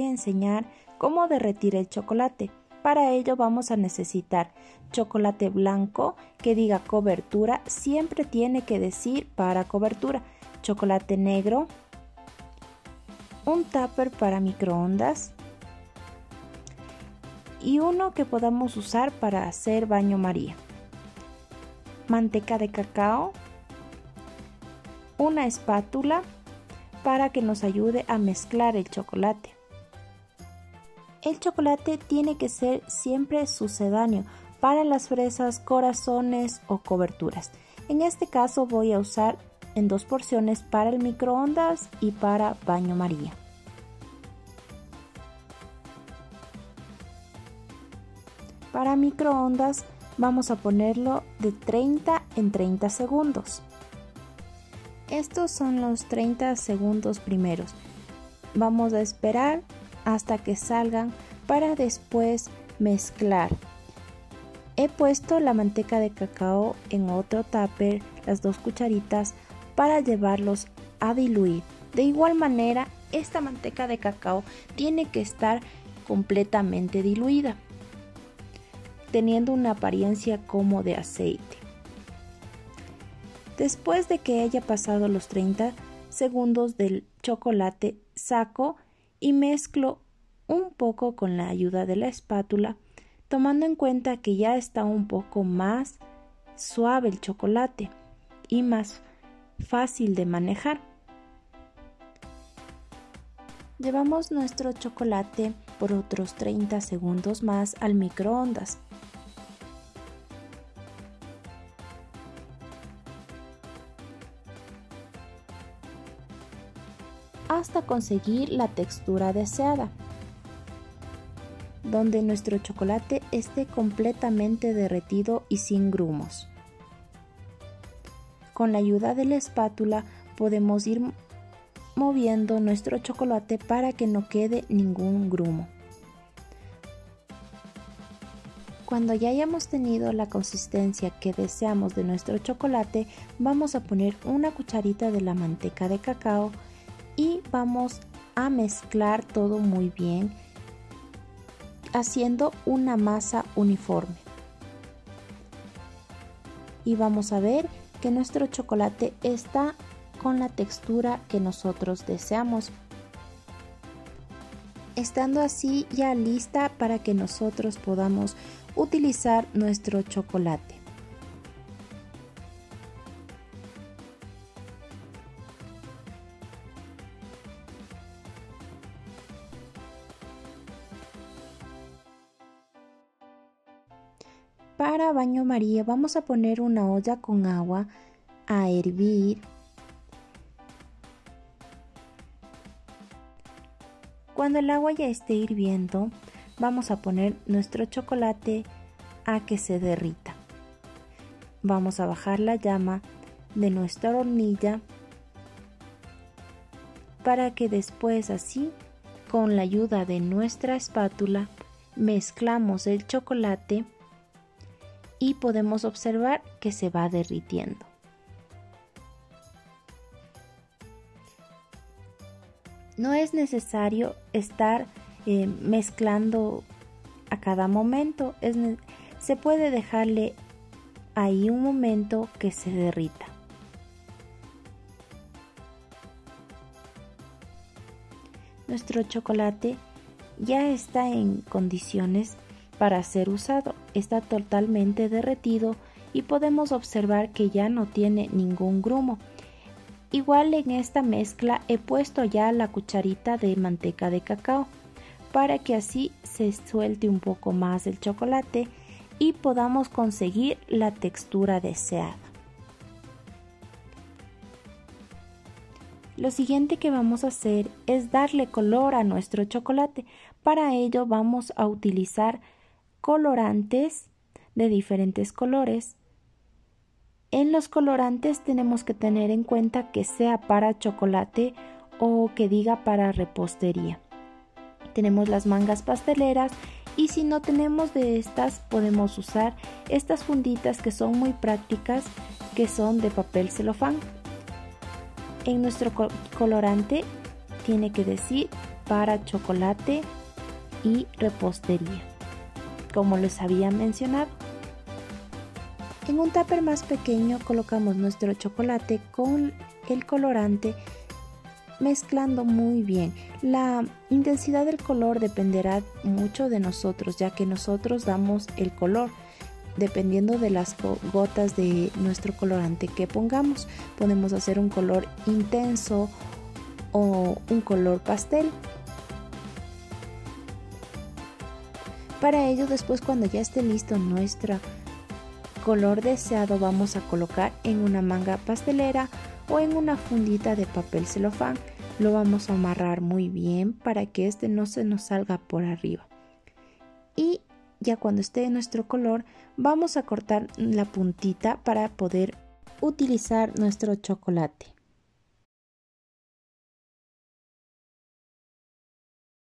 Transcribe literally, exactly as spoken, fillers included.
enseñar cómo derretir el chocolate. Para ello vamos a necesitar chocolate blanco que diga cobertura, siempre tiene que decir para cobertura, chocolate negro, un tupper para microondas y uno que podamos usar para hacer baño María, manteca de cacao, una espátula para que nos ayude a mezclar el chocolate. El chocolate tiene que ser siempre sucedáneo para las fresas, corazones o coberturas. En este caso voy a usar en dos porciones para el microondas y para baño María. Para microondas vamos a ponerlo de treinta en treinta segundos. Estos son los treinta segundos primeros. Vamos a esperar hasta que salgan para después mezclar. He puesto la manteca de cacao en otro tupper, las dos cucharitas, para llevarlos a diluir. De igual manera, esta manteca de cacao tiene que estar completamente diluida, teniendo una apariencia como de aceite. Después de que haya pasado los treinta segundos del chocolate, saco y mezclo un poco con la ayuda de la espátula, tomando en cuenta que ya está un poco más suave el chocolate y más fácil de manejar. Llevamos nuestro chocolate por otros treinta segundos más al microondas. Hasta conseguir la textura deseada, donde nuestro chocolate esté completamente derretido y sin grumos. Con la ayuda de la espátula podemos ir moviendo nuestro chocolate para que no quede ningún grumo. Cuando ya hayamos tenido la consistencia que deseamos de nuestro chocolate, vamos a poner una cucharita de la manteca de cacao y vamos a mezclar todo muy bien, haciendo una masa uniforme. Y vamos a ver que nuestro chocolate está con la textura que nosotros deseamos, estando así ya lista para que nosotros podamos utilizar nuestro chocolate. Para baño María vamos a poner una olla con agua a hervir. Cuando el agua ya esté hirviendo, vamos a poner nuestro chocolate a que se derrita. Vamos a bajar la llama de nuestra hornilla para que después así, con la ayuda de nuestra espátula, mezclamos el chocolate y podemos observar que se va derritiendo. No es necesario estar eh, mezclando a cada momento, es, se puede dejarle ahí un momento que se derrita. Nuestro chocolate ya está en condiciones para ser usado, está totalmente derretido y podemos observar que ya no tiene ningún grumo. Igual en esta mezcla he puesto ya la cucharita de manteca de cacao para que así se suelte un poco más el chocolate y podamos conseguir la textura deseada. Lo siguiente que vamos a hacer es darle color a nuestro chocolate. Para ello vamos a utilizar colorantes de diferentes colores. En los colorantes tenemos que tener en cuenta que sea para chocolate o que diga para repostería. Tenemos las mangas pasteleras y si no tenemos de estas podemos usar estas funditas que son muy prácticas, que son de papel celofán. En nuestro colorante tiene que decir para chocolate y repostería, como les había mencionado. En un tupper más pequeño colocamos nuestro chocolate con el colorante, mezclando muy bien. La intensidad del color dependerá mucho de nosotros, ya que nosotros damos el color dependiendo de las gotas de nuestro colorante que pongamos. Podemos hacer un color intenso o un color pastel. Para ello, después, cuando ya esté listo nuestro color deseado, vamos a colocar en una manga pastelera o en una fundita de papel celofán. Lo vamos a amarrar muy bien para que este no se nos salga por arriba. Y ya cuando esté nuestro color, vamos a cortar la puntita para poder utilizar nuestro chocolate.